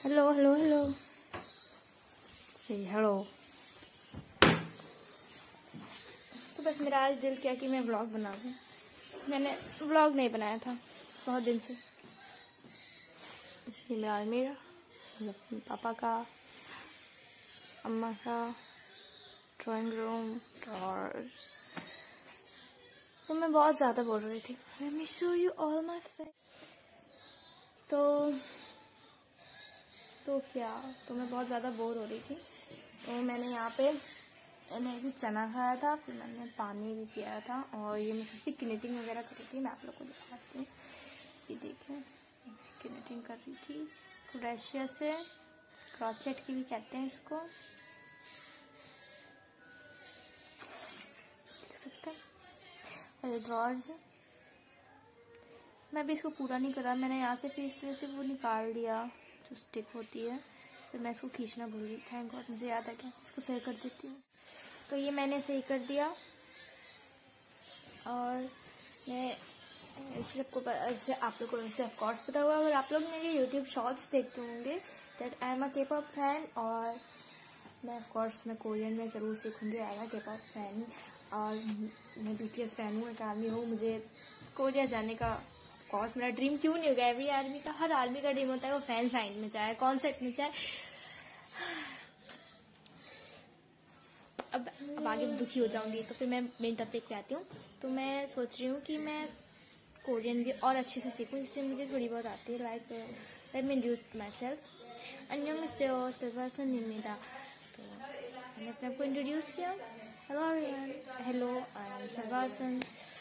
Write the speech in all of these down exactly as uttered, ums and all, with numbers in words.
Hello hello hello से hello. तो बस मेरा आज दिल किया कि मैं व्लॉग बना दूँ। मैंने व्लॉग नहीं बनाया था बहुत दिन से। ये मेरा अलमीरा, पापा का, अम्मा का, ड्राइंग रूम, ड्रॉर्स। तो मैं बहुत ज़्यादा बोल रही थी। Let me show you all my face। तो तो क्या तो मैं बहुत ज़्यादा बोर हो रही थी। तो मैंने यहाँ पे मैंने अभी चना खाया था, फिर मैंने पानी भी पिया था और ये मैं किसी निटिंग वगैरह कर रही थी। मैं आप लोग को दिखाती हूँ। ये देखें, निटिंग कर रही थी क्रोशे से, क्रॉचेट की भी कहते हैं इसको, देख सकते हैं। और ड्रॉर्स है, मैं भी इसको पूरा नहीं करा। मैंने यहाँ से फिर इस तरह से वो निकाल दिया जो स्टिक होती है, फिर मैं इसको खींचना भूल गई। थैंक गॉड मुझे याद आ गया, इसको सही कर देती हूँ। तो ये मैंने सही कर दिया और मैं इससे सबको इससे आप लोग को वैसे ऑफकोर्स पता हुआ। अगर आप लोग मेरे यूट्यूब शॉर्ट्स देखते होंगे दैट आई एम अ के पॉप फैन, और मैं ऑफकोर्स मैं कोरियन में ज़रूर सीखूँगी। आई एम अ के पॉप फैन और मैं बी टी एस फैन हूँ, एक आर्मी हूँ। मुझे कोरिया जाने का ऑफकोर्स मेरा ड्रीम क्यों नहीं होगा। एवरी आर्मी का, हर आर्मी का ड्रीम होता है वो फैन साइन में चाहे कॉन्सर्ट में चाहे। अब अब आगे दुखी हो जाऊंगी तो फिर मैं मेन टॉपिक पे आती हूँ। तो मैं सोच रही हूँ कि मैं कोरियन भी और अच्छे से सीखूँ, जिससे मुझे थोड़ी बहुत आती है। Like let me introduce myself. अन्योंहासेयो, सर्वासननिमिदा। तो मैंने अपने आप को इंट्रोड्यूस किया। हेलो हेलो आई एम सर्वासन।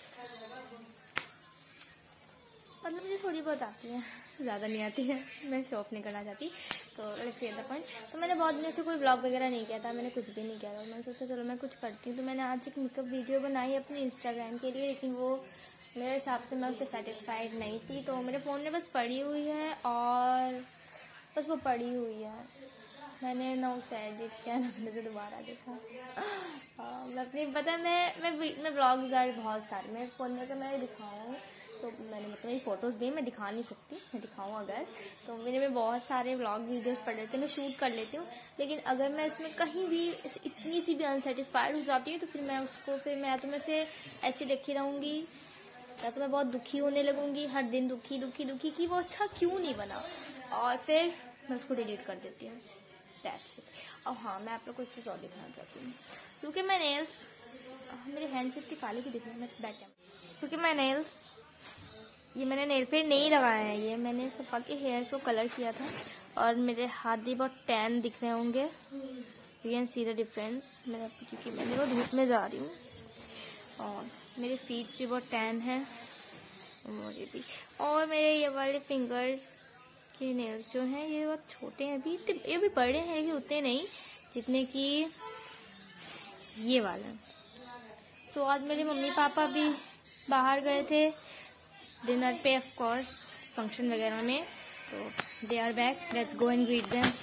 मतलब मुझे थोड़ी बहुत आती है, ज़्यादा नहीं आती है। मैं शो ऑफ नहीं करना चाहती। तो लेट्स से द पॉइंट। तो मैंने बहुत दिन से कोई व्लॉग वगैरह नहीं किया था, मैंने कुछ भी नहीं किया था। मैंने सोचा चलो मैं कुछ करती हूँ। तो मैंने आज एक मेकअप वीडियो बनाई अपने इंस्टाग्राम के लिए, लेकिन वो मेरे हिसाब से मैं उससे सेटिस्फाइड नहीं थी। तो मेरे फ़ोन में बस पड़ी हुई है और बस वो पड़ी हुई है। मैंने ना उसे एडिट किया ना मैंने दोबारा देखा। मैं अपनी पता है मैं मैं मैं व्लॉग्स यार बहुत सारे मेरे फ़ोन में अगर मैं दिखाऊँ तो मैंने मतलब मेरी फ़ोटोज़ भी मैं दिखा नहीं सकती। मैं दिखाऊँ अगर तो मेरे में बहुत सारे व्लॉग वीडियोस पड़ रहते हैं, मैं शूट कर लेती हूँ। लेकिन अगर मैं इसमें कहीं भी इतनी सी भी अनसेटिस्फाइड हो जाती हूँ तो फिर मैं उसको फिर मैं तो मैं से ऐसी लिखी रहूँगी, या तो मैं बहुत दुखी होने लगूंगी, हर दिन दुखी दुखी दुखी कि वो अच्छा क्यों नहीं बना, और फिर मैं उसको डिलीट कर देती हूँ। That's it. और हाँ, मैं आप लोग को एक चीज़ और दिखाना चाहती हूँ। क्योंकि मैं नेल्स मेरे हैंड्स इतनी काले की दिख रही है, मैं बैक कैमरा। क्योंकि मैं नेल्स ये मैंने नेल पेंट नहीं लगाया है, ये मैंने सफा के हेयर्स को कलर किया था और मेरे हाथ भी बहुत टैन दिख रहे होंगे। You can see the difference मेरा, क्योंकि मैं वो धूप में जा रही हूँ और मेरे फीट्स भी बहुत टैन हैं मुझे भी। और मेरे ये वाले फिंगर्स के नेल्स जो हैं ये बहुत छोटे हैं अभी, ये भी बड़े हैं लेकिन उतने नहीं जितने कि ये वाले। तो आज मेरे मम्मी पापा भी बाहर गए थे डिनर पे, ऑफ कोर्स फंक्शन वगैरह में। तो they are back, let's go and greet them.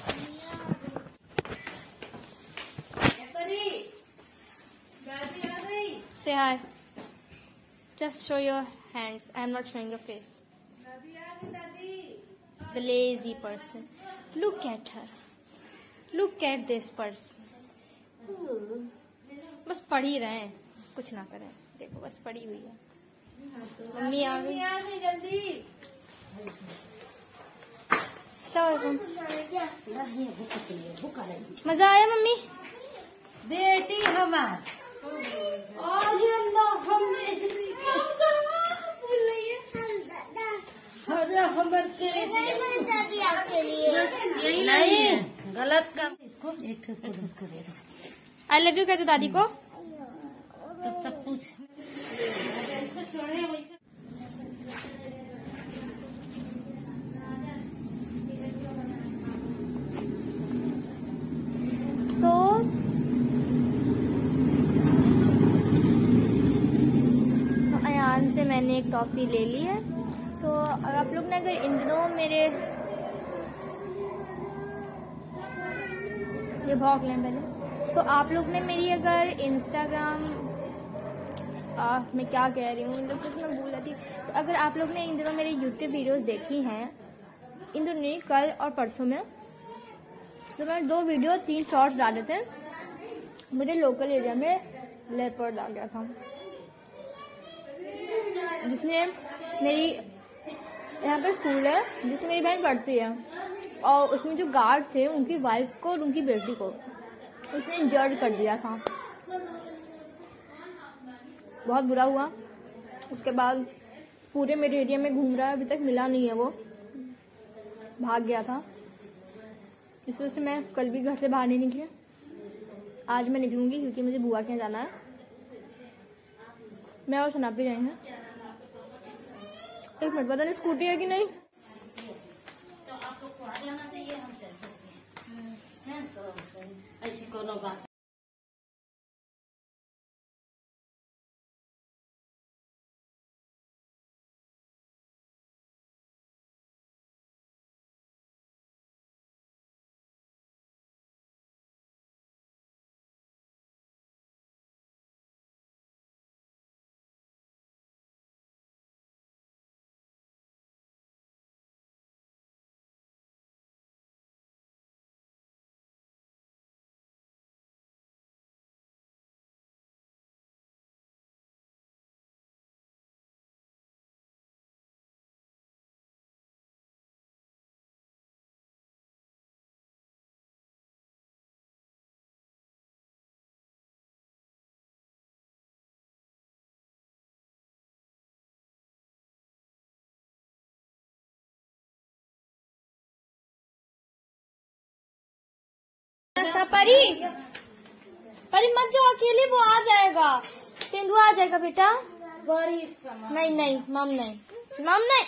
Say hi. Just show your hands. I am not showing your face. The lazy person. Look at her. Look at this person. बस पढ़ ही रहे हैं, कुछ ना करें। देखो बस पड़ी हुई है। मम्मी आ गई जल्दी। मजा आया मम्मी? बेटी हमार नहीं गलत काम। इसको एक इसको दे दो। आई लव यू कह दो दादी को। तब तक पूछ सो अयान से मैंने एक टॉफी ले ली है। तो आप लोग ने अगर इन दिनों मेरे ये भौंक लें पहले, तो आप लोग ने मेरी अगर इंस्टाग्राम आ, मैं क्या कह रही हूँ इन लोग कुछ मैं भूल जाती। तो अगर आप लोग ने इन दिनों मेरे यूट्यूब वीडियोस देखी हैं, इन दिनों नहीं कल और परसों में, तो मैंने दो वीडियो तीन शॉर्ट्स डाले थे, मेरे लोकल एरिया में लेपर्ड आ गया था, जिसने मेरी यहाँ पे स्कूल है जिसमें मेरी बहन पढ़ती है, और उसमें जो गार्ड थे उनकी वाइफ को और उनकी बेटी को उसने इंजर्ड कर दिया था। बहुत बुरा हुआ। उसके बाद पूरे मेरे एरिया में घूम रहा है, अभी तक मिला नहीं है, वो भाग गया था। इस वजह से मैं कल भी घर से बाहर नहीं निकली। आज मैं निकलूंगी क्योंकि मुझे बुआ के यहाँ जाना है। मैं और सना भी रहे हैं। एक मिनट, पता नहीं स्कूटी है कि नहीं। तो आपको आ जाना चाहिए, हम चल सकते हैं, तो ऐसी कोनो बात। परी परी मत जाओ अकेले, वो आ जाएगा, तेंदुआ आ जाएगा बेटा। बड़ी नहीं नहीं मम नहीं, मम नहीं।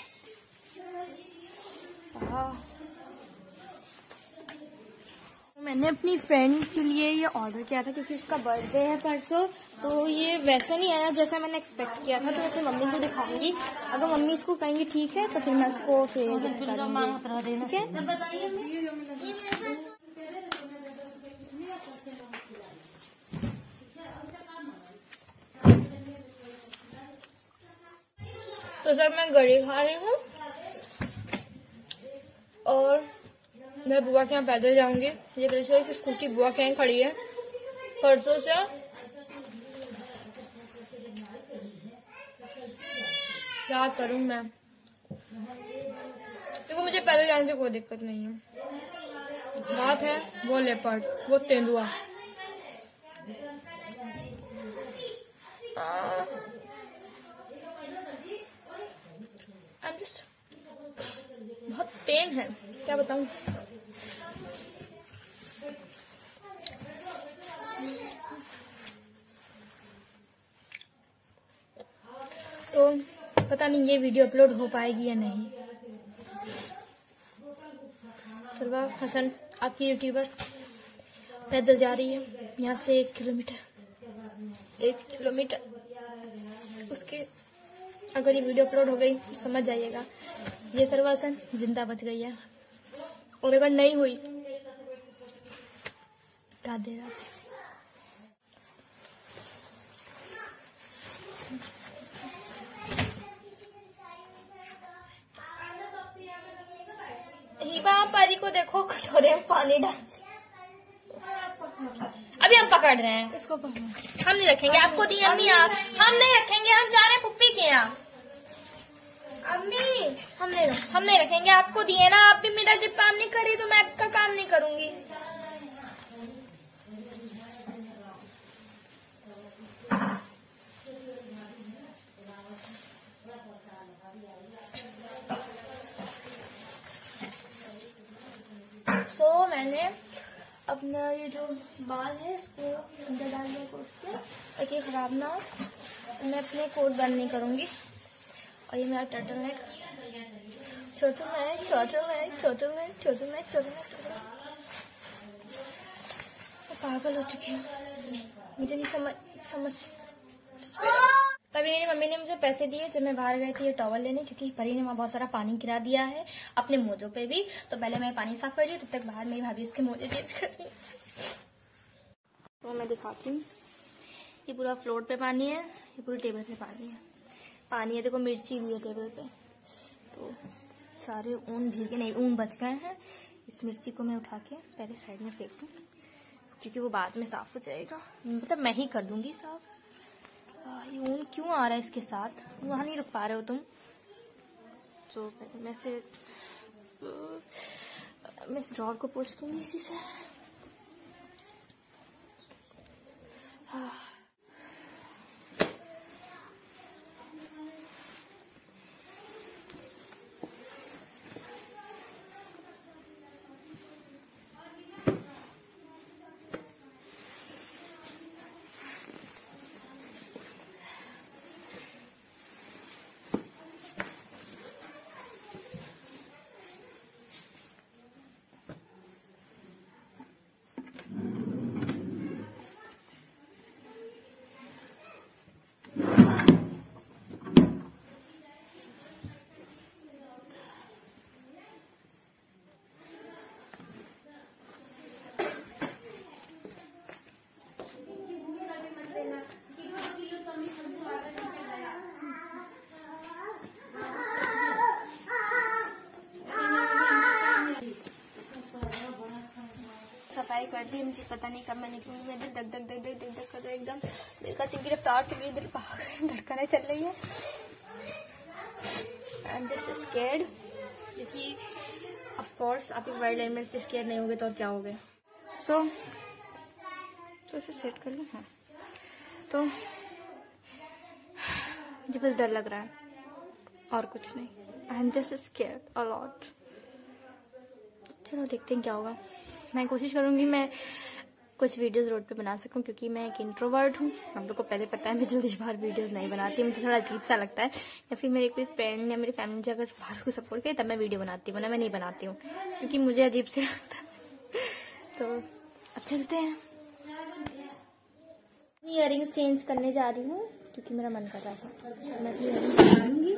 मैंने अपनी फ्रेंड के लिए ये ऑर्डर किया था क्योंकि उसका बर्थडे है परसों, तो ये वैसा नहीं आया जैसा मैंने एक्सपेक्ट किया था। तो वैसे मम्मी को दिखाऊंगी, अगर मम्मी इसको कहेंगी ठीक है तो फिर मैं इसको फिर गिफ्ट करूंगी। ठीक है। तो सर मैं गड़ी खा रही हूँ और मैं बुआ के यहाँ पैदल जाऊंगी। ये परसों की स्कूटी बुआ के यहाँ खड़ी है परसों से। क्या करूँ मैं, देखो मुझे पैदल जाने से कोई दिक्कत नहीं है। बात है वो लेपर्ड, वो तेंदुआ। I'm just बहुत पेन है, क्या बताऊं। तो पता नहीं ये वीडियो अपलोड हो पाएगी या नहीं। सलवा हसन आपकी यूट्यूबर पैदल जा रही है यहाँ से एक किलोमीटर एक किलोमीटर उसके अगर ये वीडियो अपलोड हो गई तो समझ जाइएगा ये सलवा हसन जिंदा बच गई है, और अगर नहीं हुई राधे राधे। हिबा परी को देखो कटोरे में पानी डाल। अभी हम पकड़ रहे हैं इसको, हम नहीं रखेंगे। आपको दी अम्मी, आप हम नहीं रखेंगे, हम जा रहे हैं पुप्पी के यहाँ। अम्मी हम नहीं हम नहीं रखेंगे, आपको दिए ना, आप भी मेरा जब काम नहीं करी तो मैं आपका काम नहीं करूंगी। सो so, मैंने अपना ये जो बाल है इसको अंदर डाल दिया कोट के ताकि खराब ना हो। मैं अपने कोट बंद नहीं करूंगी। और ये मेरा टर्टल नेक, छोटू नेक छोटू नेक छोटू नेक छोटू नेक छोटू नेक। मैं पागल हो चुकी हूँ, मुझे नहीं समझ समझ तभी मेरी मम्मी ने मुझे पैसे दिए जब मैं बाहर गई थी ये टॉवल लेने, क्योंकि परी ने वहाँ बहुत सारा पानी गिरा दिया है अपने मोजों पे भी। तो पहले मैं पानी साफ कर रही हूँ, तब तक बाहर मेरी भाभी इसके मोजे चेंज कर रही। तो मैं दिखाती हूँ, ये पूरा फ्लोर पे पानी है, ये पूरी टेबल पे पानी है। पानी है देखो, मिर्ची भी है टेबल पे। तो सारे ऊन भीगे नहीं, ऊन बच गए हैं। इस मिर्ची को मैं उठा के पहले साइड में फेंक दूँ, क्योंकि वो बाद में साफ हो जाएगा। मतलब मैं ही कर दूंगी साफ। ये ऊन क्यों आ रहा है इसके साथ, वहाँ नहीं रुक पा रहे हो तुम। तो पहले मैं से मैं इस ड्रॉर को पोंछ दूंगी इसी से। हाँ। सफाई कर दी, मुझे पता नहीं कब मैंने क्यों मेरे दिल धक धक धक धक धक धक कर रहा है एकदम। दिल का सिंह की रफ्तार से मेरी दिल धड़कने चल रही है। आई एम जस्ट स्कैर्ड, क्योंकि ऑफ कोर्स आप एक वाइल्ड एनिमल से स्कैर्ड नहीं होगे तो और क्या होगे। सो so, तो इसे सेट कर लूँ। हाँ, तो मुझे बस डर लग रहा है और कुछ नहीं। I am just scared a lot. चलो देखते हैं क्या होगा। मैं कोशिश करूंगी मैं कुछ वीडियोस रोड पे बना सकूं, क्योंकि मैं एक इंट्रोवर्ट हूँ। हम लोग को पहले पता है मैं जल्दी बाहर वीडियोस नहीं बनाती, मुझे थोड़ा अजीब सा लगता है। या फिर मेरे कोई फ्रेंड या मेरी फैमिली मुझे अगर बाहर को सपोर्ट करे तब मैं वीडियो बनाती हूँ, ना मैं नहीं बनाती हूँ, क्योंकि मुझे अजीब से लगता है। तो अब चलते हैं। इयररिंग्स चेंज करने जा रही हूँ क्योंकि मेरा मन कर रहा था। मैं इयररिंग्स लगाऊंगी।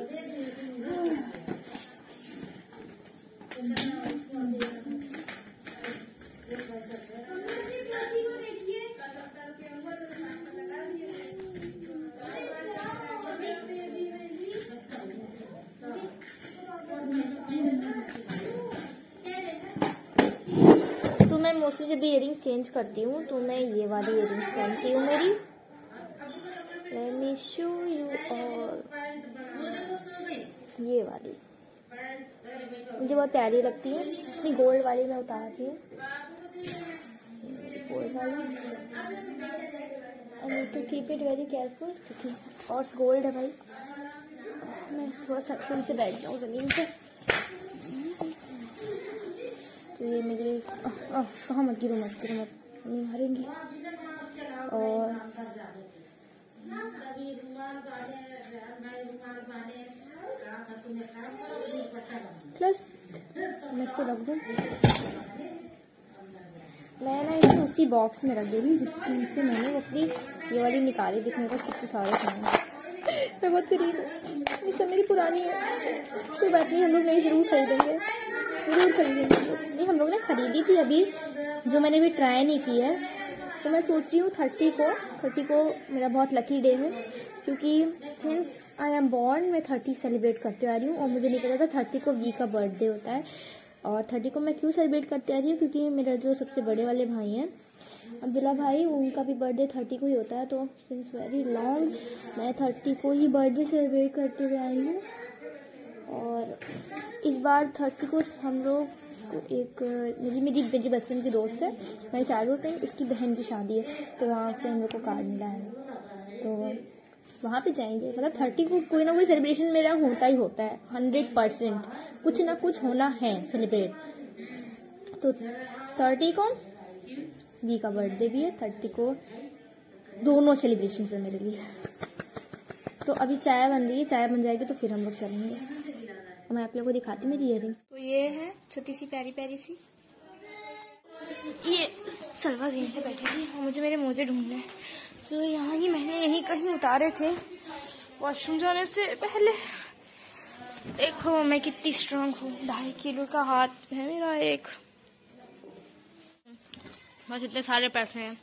तो मैं मोस्टली जब भी इयररिंग्स चेंज करती हूँ तो मैं ये वाली इयररिंग्स पहनती हूँ मेरी। Let me show you all। ये वाली मुझे बहुत प्यारी लगती है। इतनी गोल्ड वाली मैं उतारती हूँ, गोल्ड वाली। I need to keep it very careful, क्योंकि और गोल्ड है भाई। मैं सुबह सकून से बैठ जाऊँ जमीन पे। तो ये मेरी कहाँ मत गिरो मत गिरो मत, नहीं मारेंगी। और प्लस मैं इसको रख दूँ, मैं ना इसे उसी बॉक्स में रख दे रही हूँ जिसकी से मैंने वो अपनी ये वाली निकाली। दिखने को कितने सारे सामान। मैं बहुत गरीब हूँ, ये सब मेरी पुरानी है। कोई बात नहीं, हम लोग नई जरूर खरीदेंगे, जरूर खरीदेंगे। नहीं, हम लोग ने खरीदी थी अभी, जो मैंने भी ट्राई नहीं की है। तो मैं सोच रही हूँ थर्टी को थर्टी को मेरा बहुत लकी डे है, क्योंकि सिंस आई एम बॉर्न मैं थर्टी सेलिब्रेट करते आ रही हूँ। और मुझे नहीं पता था थर्टी को वी का बर्थडे होता है। और थर्टी को मैं क्यों सेलिब्रेट करते आ रही हूँ, क्योंकि मेरा जो सबसे बड़े वाले भाई हैं अब्दुल्ला भाई, उनका भी बर्थडे थर्टी को ही होता है। तो सिंस वेरी लॉन्ग मैं थर्टी को ही बर्थडे सेलिब्रेट करते हुए आई हूँ। और इस बार थर्टी को हम लोग एक मेरी मेरी मेरी बचपन की दोस्त है, मेरी चाइल्डहुड में, उसकी बहन की शादी है। तो वहाँ से हम लोग को कार्ड मिला है, तो वहाँ पे जाएंगे। मतलब थर्टी को कोई ना कोई सेलिब्रेशन मेरा होता ही होता है, हंड्रेड परसेंट कुछ ना कुछ होना है सेलिब्रेट। तो थर्टी को वी का बर्थडे भी है, थर्टी को दोनों सेलिब्रेशन है मेरे लिए। तो अभी चाय बन रही है, चाय बन जाएगी तो फिर हम लोग चलेंगे। और मैं आप लोगों को दिखाती हूँ मेरी इयररिंग्स। तो ये है छोटी सी प्यारी प्यारी सी, ये सलवा यहीं पे बैठी थी और मुझे मेरे मोजे ढूंढने हैं, जो यहाँ ही मैंने यहीं कहीं उतारे थे वॉशरूम जाने से पहले। देखो मैं कितनी स्ट्रांग हूँ, ढाई किलो का हाथ है मेरा एक। बस इतने सारे पैसे हैं,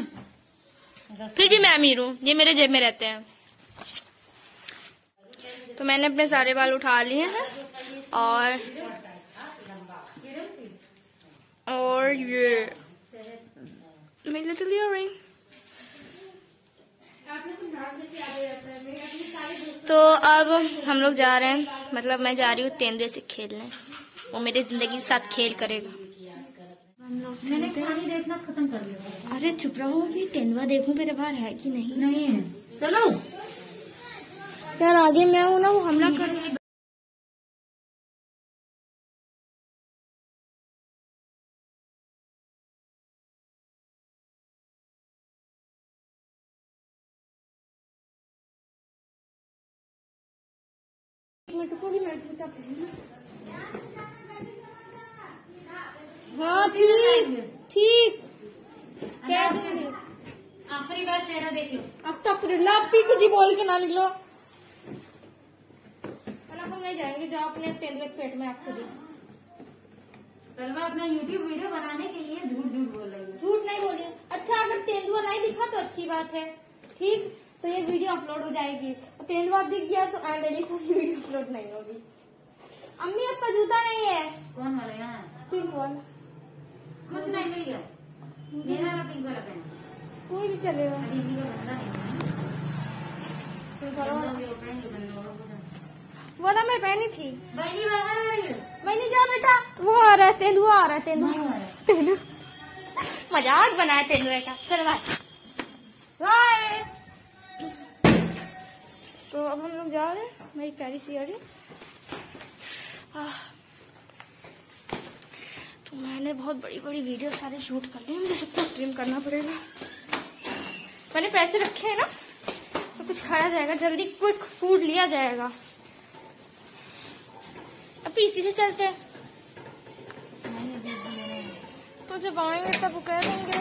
फिर भी मैं अमीर हूँ, ये मेरे जेब में रहते हैं। तो मैंने अपने सारे बाल उठा लिए हैं और और ये मेरी लिटिल इयररिंग। तो अब हम लोग जा रहे हैं, मतलब मैं जा रही हूँ तेंदुए से खेलने। वो मेरी जिंदगी के साथ खेल करेगा। मैंने कहानी देखना खत्म कर दिया। अरे चुप रहो, अभी तेंदुआ देखूं मेरे बाहर है कि नहीं। नहीं है, चलो यार आगे मैं हूँ ना, वो हमला कर। हाँ ठीक ठीक। आखिरी बार चेहरा देख लो। अस्तगफिरुल्लाह, पीछे जी बोल के ना निकलो। हम नहीं जाएंगे, जाओ अपने तेंदुए के पेट में आपको दी। सलमा अपना यूट्यूब वीडियो बनाने के लिए झूठ झूठ बोल रही है। झूठ नहीं बोलिए। अच्छा अगर तेंदुआ नहीं दिखा तो अच्छी बात है, ठीक, तो ये वीडियो अपलोड हो जाएगी। तेंदुआ दिख गया तो मेरी कोई वीडियो अपलोड नहीं होगी। अम्मी आपका जूता नहीं है। कौन वाला? यहाँ पिंक वाला कुछ नहीं मिल गया। मेरा वाला पिंक वाला पहना, कोई भी चलेगा। दीदी का गंदा नहीं वो ना मैं पहनी थी। बैली बाहर आ रही है। मैंने जा बेटा, वो आ रहा है तेंदुआ, आ रहा है तेंदुआ। तेंदुआ मजाक बनाया तेंदुए का। चल बाय। तो अब हम लोग जा रहे हैं, मेरी प्यारी सी अड़ी। तो मैंने बहुत बड़ी बड़ी वीडियो सारे शूट कर लिए, मुझे सबको ट्रिम करना पड़ेगा। मैंने पैसे रखे हैं ना, तो कुछ खाया जाएगा, जल्दी क्विक फूड लिया जाएगा। अब इसी से चलते हैं, तो जब आएंगे तब वो कह देंगे।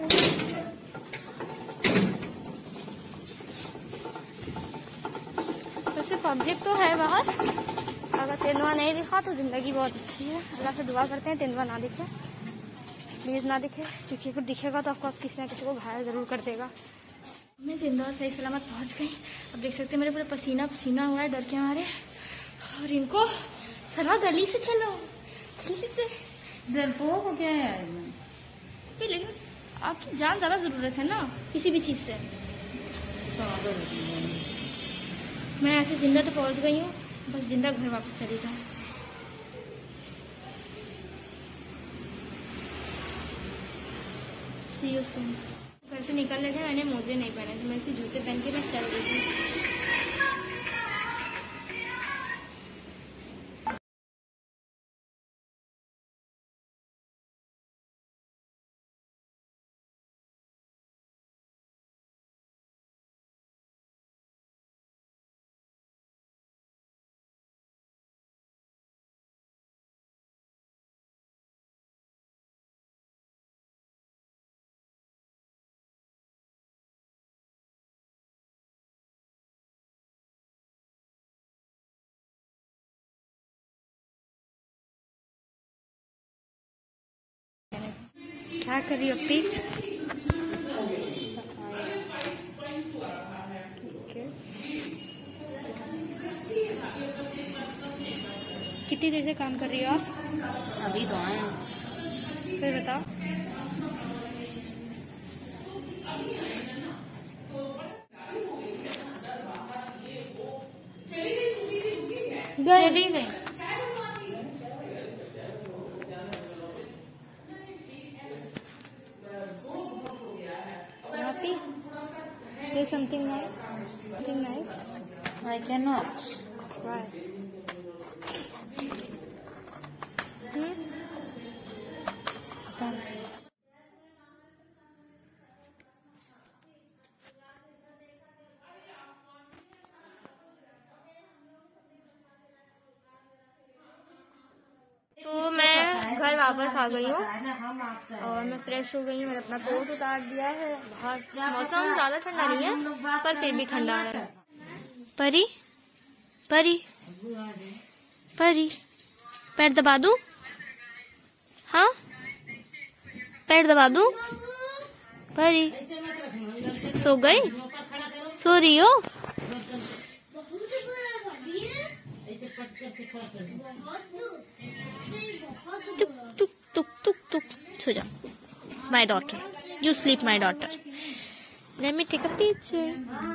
वैसे पब्लिक तो है बाहर, अगर तेंदुआ नहीं दिखा तो जिंदगी बहुत अच्छी है। अल्लाह से दुआ करते हैं तेंदुआ ना दिखे, प्लीज ना दिखे, क्योंकि अगर दिखेगा तो ऑफकोर्स किसी ना किसी को घायल जरूर कर देगा। मैं जिंदा सही सलामत पहुंच गई। अब देख सकते हैं मेरे पूरे पसीना पसीना हुआ है डर के मारे। और इनको सलमा गली से चलो, गली से। डरपोक हो क्या है? लेकिन आपकी जान ज्यादा जरूरत है ना किसी भी चीज से। मैं ऐसे जिंदा तो पहुंच गई हूँ, बस जिंदा घर वापस चली जाऊँ। See you soon. घर से निकल रहे थे, मैंने मोजे नहीं पहने थे, मैं इसी जूते पहन के मैं चल रही थी। क्या कर रही हो अपी? कितनी देर से काम कर रही हो आप? अभी तो आए। फिर बताओ। चली गई। Say something nice. Something nice. I cannot. Why? Hmm? तो मैं घर वापस आ गई हूँ और मैं फ्रेश हो गई हूँ। मैंने अपना कोट उतार दिया है। बाहर मौसम ज्यादा ठंडा नहीं है पर फिर भी ठंडा है। परी परी परी पैर दबा दूं? हाँ पैर दबा दूं? परी सो गई? सो रही हो? टुक टुक टुक टुक टुक सो जा my daughter, you sleep my daughter, let me take a picture.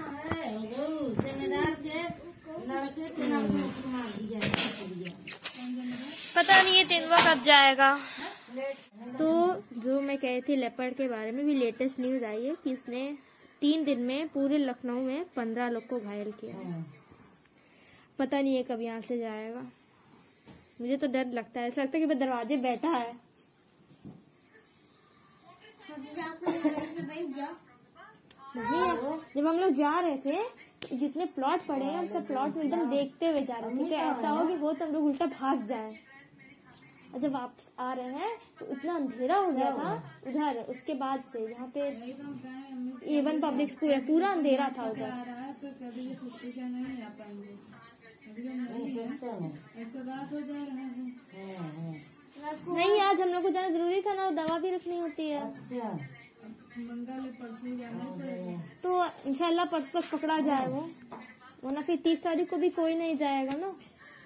पता नहीं ये तेंदुआ कब जाएगा। तो जो मैं कह रही थी लेपर्ड के बारे में भी लेटेस्ट न्यूज आई है कि इसने तीन दिन में पूरे लखनऊ में पंद्रह लोग को घायल किया। पता नहीं ये कब यहाँ से जाएगा। मुझे तो डर लगता है, ऐसा लगता है कि वो दरवाजे बैठा है। नहीं, जब हम लोग जा रहे थे जितने प्लॉट पड़े हैं हम सब प्लॉट में एकदम देखते हुए जा रहे थे कि ऐसा हो कि हो तो हम लोग उल्टा भाग जाए। और जब वापस आ रहे हैं तो इतना अंधेरा हो गया था उधर, उसके बाद से यहाँ पे एवन पब्लिक स्कूल है, पूरा अंधेरा था उधर। नहीं, आज हम लोग को जाना जरूरी था ना, दवा भी रखनी होती है। तो इंशाल्लाह परसों तक पकड़ा जाए वो, वरना फिर तीस तारीख को भी कोई नहीं जाएगा ना।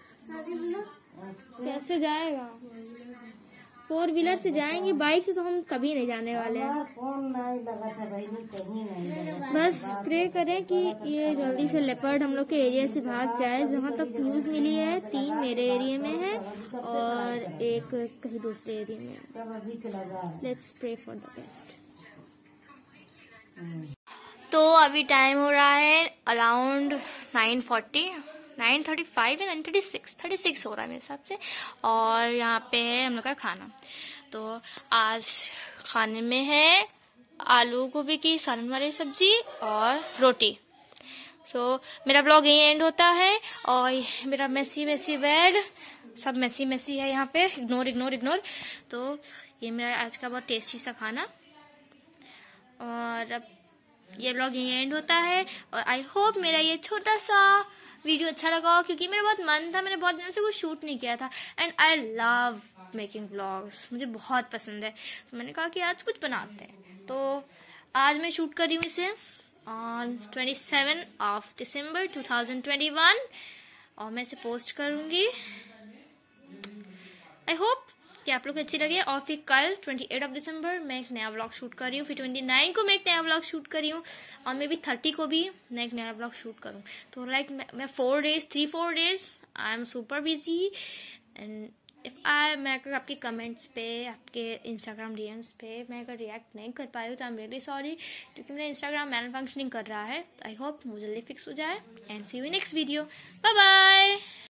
कैसे जाएगा? फोर व्हीलर से जाएंगे, बाइक से तो हम कभी नहीं जाने वाले हैं। बस प्रे करें कि ये जल्दी से लेपर्ड हम लोग के एरिया से भाग जाए। जहाँ तक न्यूज मिली है तीन मेरे एरिया में है और एक कहीं दूसरे एरिया में। Let's pray for the best. तो अभी टाइम हो रहा है around nine forty, nine thirty five या nine thirty six thirty six हो रहा है मेरे हिसाब से। और यहाँ पे है हम लोग का खाना। तो आज खाने में है आलू गोभी की सालन वाली सब्जी और रोटी। सो so, मेरा ब्लॉग यही एंड होता है। और मेरा मेसी मेसी बेड, सब मेसी मेसी है यहाँ पे, इग्नोर इग्नोर इग्नोर। तो ये मेरा आज का बहुत टेस्टी सा खाना। और अब ये ब्लॉग यही एंड होता है। और आई होप मेरा ये छोटा सा वीडियो अच्छा लगा हो, क्योंकि मेरा बहुत मन था, मैंने बहुत दिनों से कुछ शूट नहीं किया था। And I love making vlogs, मुझे बहुत पसंद है। तो मैंने कहा कि आज कुछ बनाते हैं। तो आज मैं शूट कर रही हूँ इसे on twenty seven of December two thousand twenty one और मैं इसे पोस्ट करूंगी। आई होप कि आप लोग को अच्छी लगे। और फिर कल अट्ठाईस ऑफ दिसंबर मैं एक नया व्लॉग शूट कर रही हूँ। फिर उनतीस को मैं एक नया व्लॉग शूट कर रही हूँ और मे बी तीस को भी मैं एक नया व्लॉग शूट करूँ। तो लाइक like, मैं four days three four days I am super busy. And if I मैं अगर आपके कमेंट्स पे, आपके इंस्टाग्राम डीएम्स पे मैं अगर रिएक्ट नहीं कर पाई हूँ तो आई एम रियली सॉरी, क्योंकि मेरा इंस्टाग्राम मैल फंक्शनिंग कर रहा है। आई होप वो जल्दी फिक्स हो जाए। And see you next video. Bye bye.